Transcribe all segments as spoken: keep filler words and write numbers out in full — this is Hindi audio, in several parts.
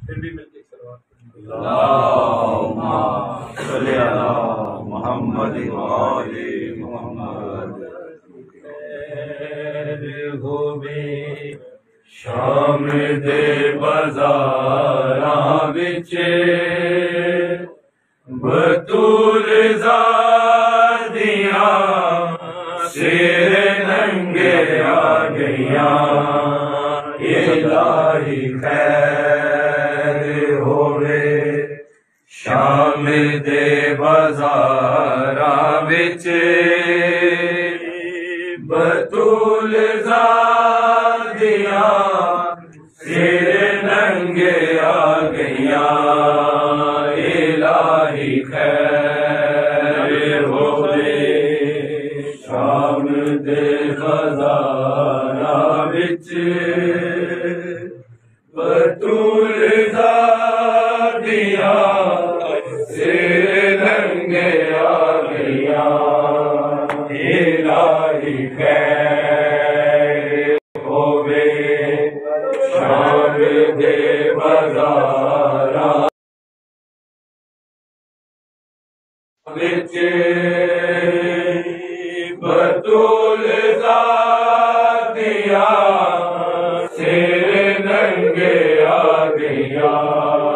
फिर भी मिलके एक सलवात अल्लाहुम्मा सल्ली अला मुहम्मद व आले मुहम्मद। होवे शाम दे बाज़ारां विच बतूल ज़ादियां शेर नंगे आ गईयां। इलाही खैर होवे शाम दे बाज़ारां विच बतूल ज़ादियां शेर नंगे आ गईयां। इलाही खैर होवे शाम दे बाज़ारां विच बतूल ज़ादियां शेर नंगे आ गईयां। इलाही खैर होवे शाम दे बाज़ारां विच बतूल ज़ादियां शेर नंगे आ गईयां।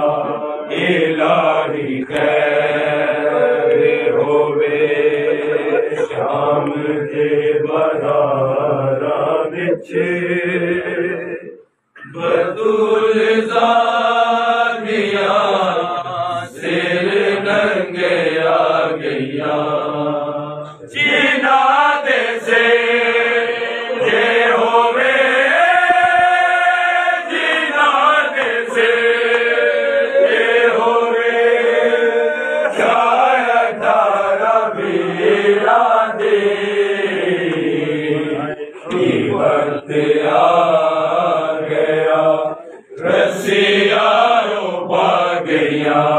इलाही खैर होवे शाम दे बाज़ारां विच बतूल ज़ादियां शेर नंगे आ गईयां। जिन्हां दे सिर ते होवे जिन्हां दे सिर ते होवे छाया धारा वीरां दी। वक्त आ गया रस्सियां पा गईयां।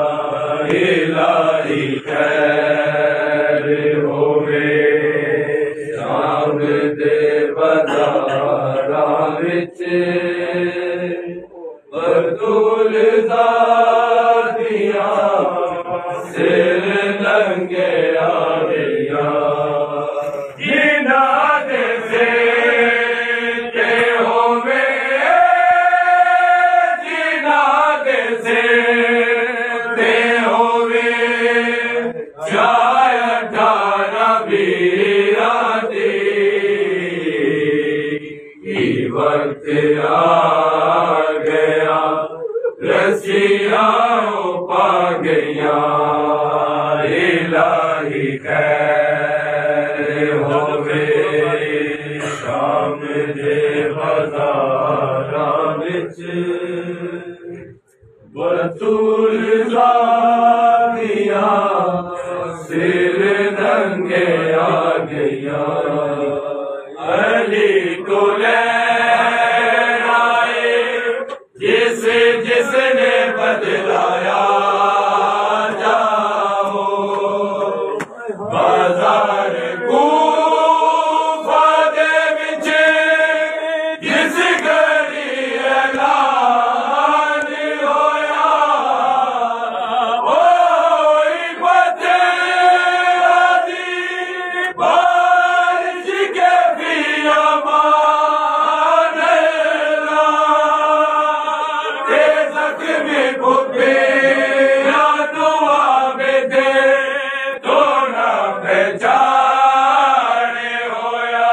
इलाही खैर होवे शाम दे बाज़ारां विच बतूल ज़ादियां शेर नंगे आ गईयां। जिन्हां दे सिर ते होवे जिन्हां दे सिर ते होवे छाया ठारा वीरां दी। वक्त आ गया रस्सियां पा गईयां। इलाही खैर होवे शाम दे बाज़ारां विच बतूल ज़ादियां शेर नंगे आ गईयां। अली को लैन आए जिस जिसने बदलाया जाओ। बाज़ार कूफा दे विच जिस घड़ी ऐलान होया ओई बदला दी बारिश के भी अमान ते ज़ख्मी बुद्धे दुआ बेदे तो ना पहचाने होया।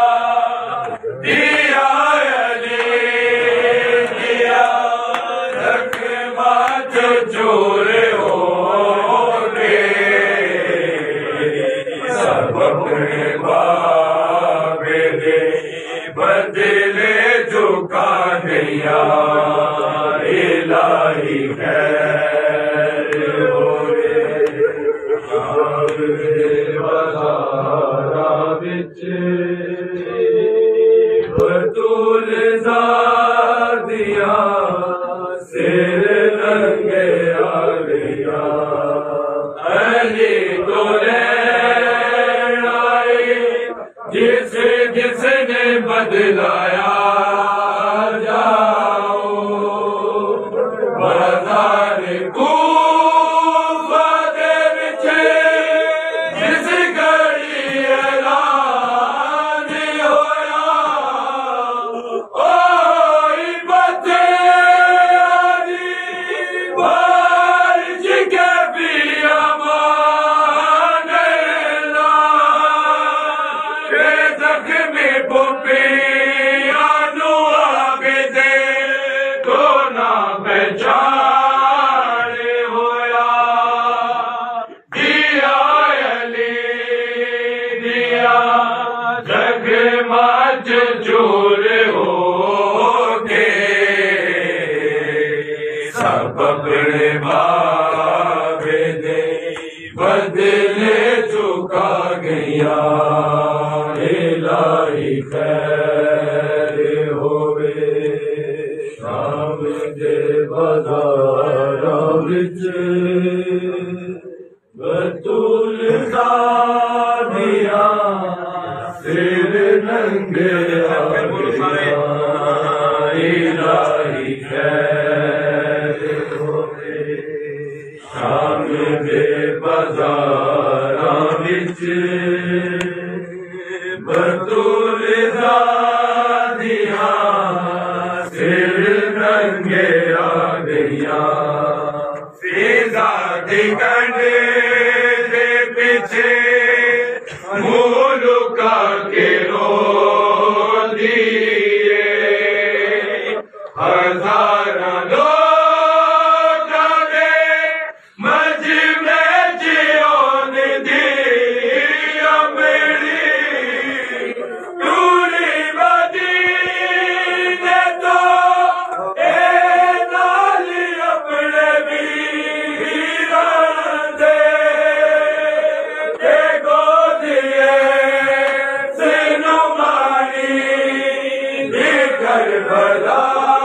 दिया अली दिया ज़ख्मा जो जोर हो गए सब अपने बाबे दे बदले झुका गया। इलाही खैर होवे शाम दे बाज़ारां विच बतूल ज़ादियां शेर नंगे आ गईयां। अली को लैन आए जिस जिसने बदलाया जाओ। ना पहचान होया दिया अली दिया जग मच चूर हो के सब अपने बाबे दे बदले चुका गया इलाही खैर होवे शाम दे बाज़ारां विच बतूल सादियां सिर नंगे इलाही खैर होवे शाम दे बाज़ारां विच बतूल सादियां सिर नंगे आ गया फिजा दी कंडे दे पीछे मुलुका के रो दिए हजारा लोग दे मजमे जियोन दी अमरी टूरी मदीने तो ए नाली अपने वीरां दे देखो दिए सिनो मानी दिकर भला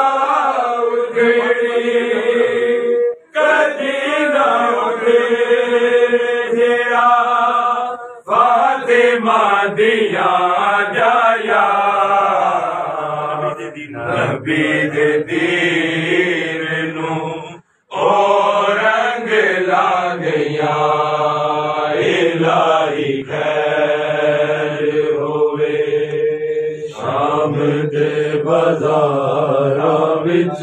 उगड़ी कदी ना उगड़े जिया फातिमा दिया जाया नबी दे दीन नू ओ रंग ला गया इलाही खैर होवे शाम दे बाज़ारां विच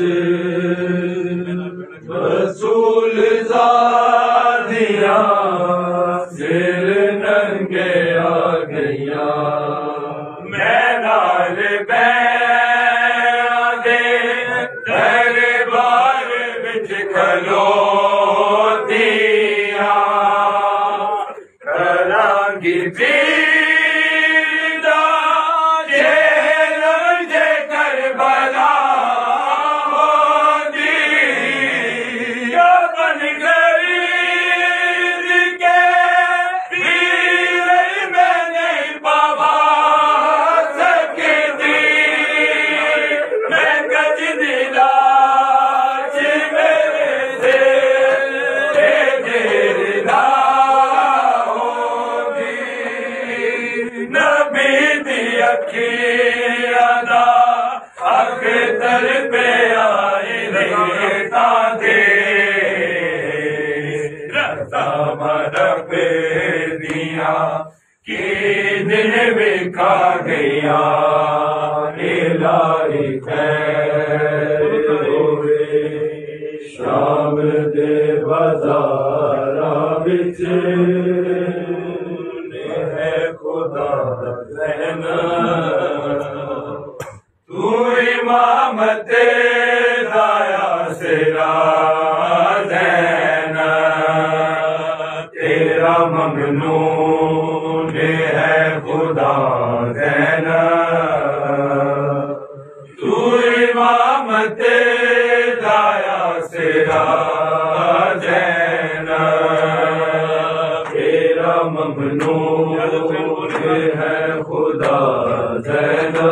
रसूल ज़ादियां सिर नंगे आ गया मैं नाल बैठा दे दरबार विच खलोतियां करांगी पीड़ा जे लंघे करबला होंदी या बन गई के पीर में नहीं पावा सकती मैं गजनी लाज मेरे से देना होगी नबी दी अखियां दा अख्तर पे आए रेता दे रता मरब दिया कि दिन विखा गया इलाही खैर होवे शाम दे बाज़ारां विच है खुदा रहना तू इमामत दाया सिरा देना तेरा ममनून है खुदा देना तू इमामत दाया सिरा देना तेरा ममनून है खुदा देना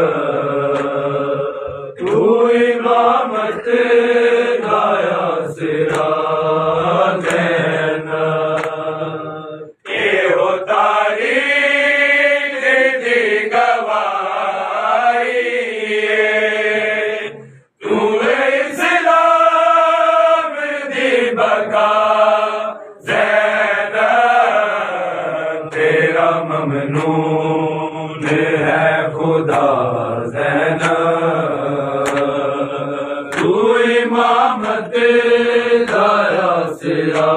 तू इमामत दाया सिरा देना ये हो तारीख दी गवाही तू इस्लाम दी बका ज़ैनब तेरा ममनून है खुदा ज़ैनब तू इमामत दाया सिरा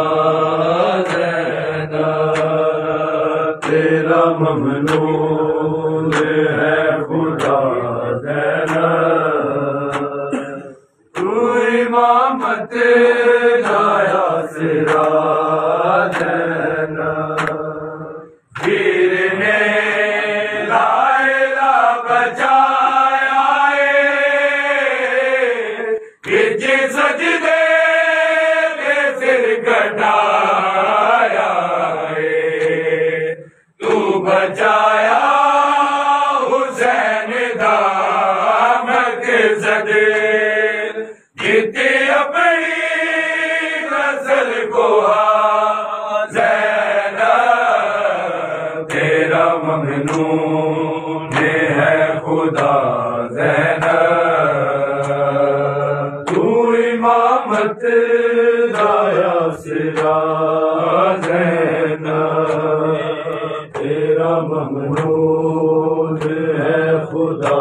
ज़ैनब तेरा ममनून है खुदा ज़ैनब तू इमामत लाया सिराजना वीर ने लायला बचाया गिज सजदे में सिर कटाया तू बचाया हुसैन दामक सदे जीते अपनी नस्ल को ज़ैनब तेरा ममनून है खुदा ज़ैनब तू इमामत लाया सिरा ज़ैनब तेरा ममनून है खुदा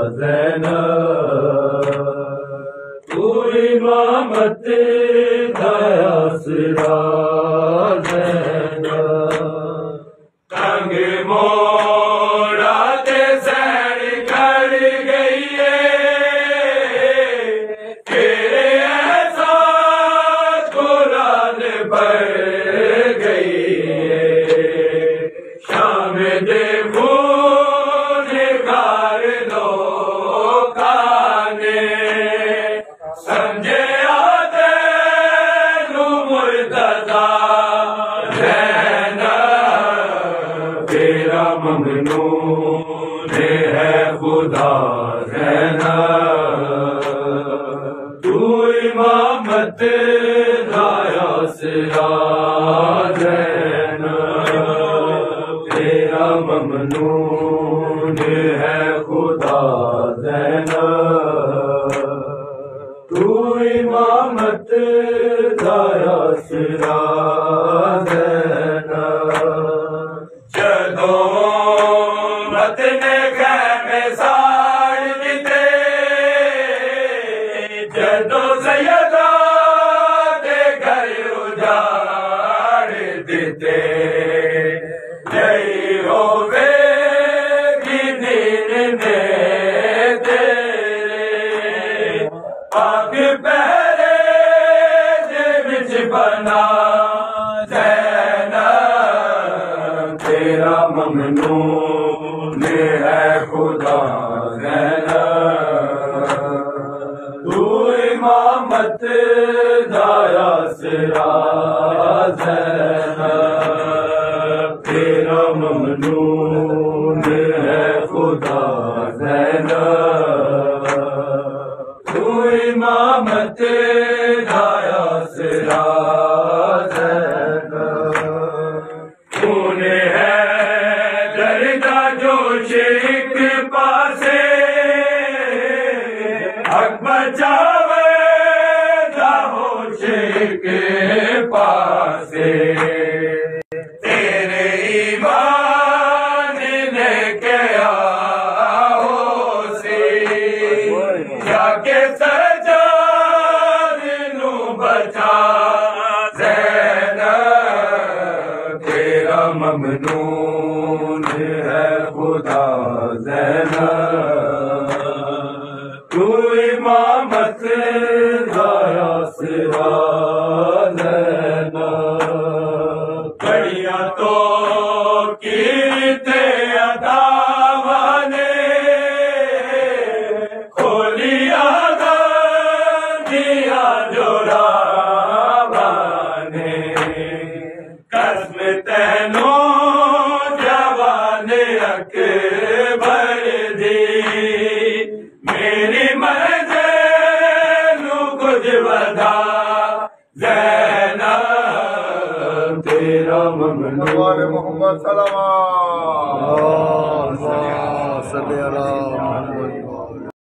ज़ैनब तू इमामत लाया सिरा ज़ैनब तंग मोड़ा ते सैर कर गई है तेरे ऐसा कुरान पढ़ गई है शाम देखो निकार लो काने समझे आते नू मुर्तज़ा ज़ैनब तेरा ममनून है खुदा ज़ैनब तू इमामत लाया सिरा ज़ैनब तेरा ममनून है खुदा ज़ैनब तू इमामत लाया सिरा ज़ैनब जदों मतने खैमे साड़ दिते जदों सैयदा दे घर उजाड़ दिते नहीं होवे नींद ने तेरे पाक पहरे दे विच बना ज़ैनब तेरा ममनून है खुदा ज़ैनब तू इमामत लाया सिरा ज़ैनब तेरा ममनून है खुदा ज़ैनब तू इमामत लाया सिरा तूने है दर्दा जोश एक पासे हक बचावे होश के पासे तेरे ईमान ने क्या होसे जाके सजाद नू बचा ज़ैनब तेरा ममनून है खुदा ज़ैनब तू इमामत लाया सिरा ज़ैनब कड़ियां तो कीते अदावा ने खोलिया दिया जोरावा ने कसम तैनो जवान अकबर दी मेरी मंज़िल कुछ वधा ज़ैनब तेरा ममनून मोहम्मद सल्लल्लाहु अलैहि वसल्लम।